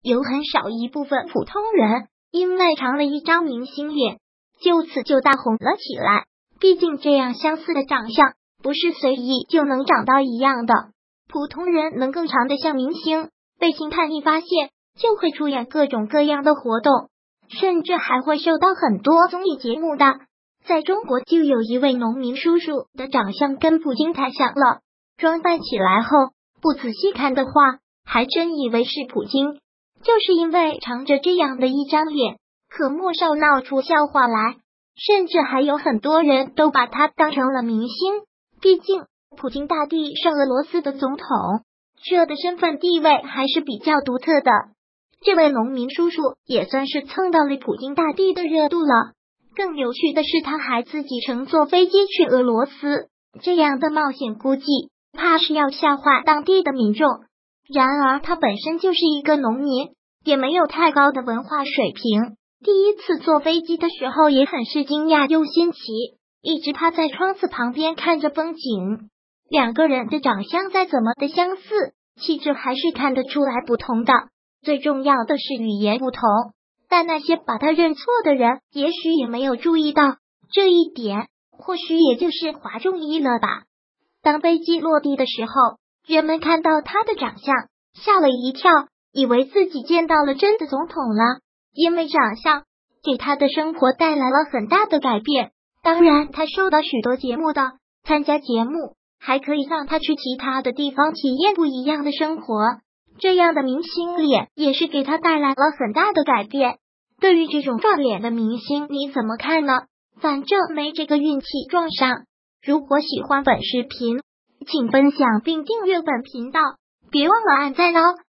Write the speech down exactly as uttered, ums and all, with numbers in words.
有很少一部分普通人因为长了一张明星脸，就此就大红了起来。毕竟这样相似的长相，不是随意就能长到一样的。普通人能更长得像明星，被星探一发现，就会出演各种各样的活动，甚至还会受到很多综艺节目的。在中国就有一位农民叔叔的长相跟普京太像了，装扮起来后不仔细看的话，还真以为是普京。就是因为长着这样的一张脸，可莫少闹出笑话来，甚至还有很多人都把他当成了明星。毕竟普京大帝是俄罗斯的总统，这的身份地位还是比较独特的。这位农民叔叔也算是蹭到了普京大帝的热度了。更有趣的是，他还自己乘坐飞机去俄罗斯，这样的冒险估计怕是要吓坏当地的民众。然而他本身就是一个农民，也没有太高的文化水平，第一次坐飞机的时候也很是惊讶又新奇，一直趴在窗子旁边看着风景。两个人的长相再怎么的相似，气质还是看得出来不同的，最重要的是语言不同。但那些把他认错的人也许也没有注意到这一点，或许也就是哗众一了吧。当飞机落地的时候，人们看到他的长相，吓了一跳，以为自己见到了真的总统了。因为长相给他的生活带来了很大的改变，当然他受到许多节目的参加节目，还可以让他去其他的地方体验不一样的生活。这样的明星脸也是给他带来了很大的改变。对于这种撞脸的明星你怎么看呢？反正没这个运气撞上。如果喜欢本视频，请分享并订阅本频道，别忘了按赞哦。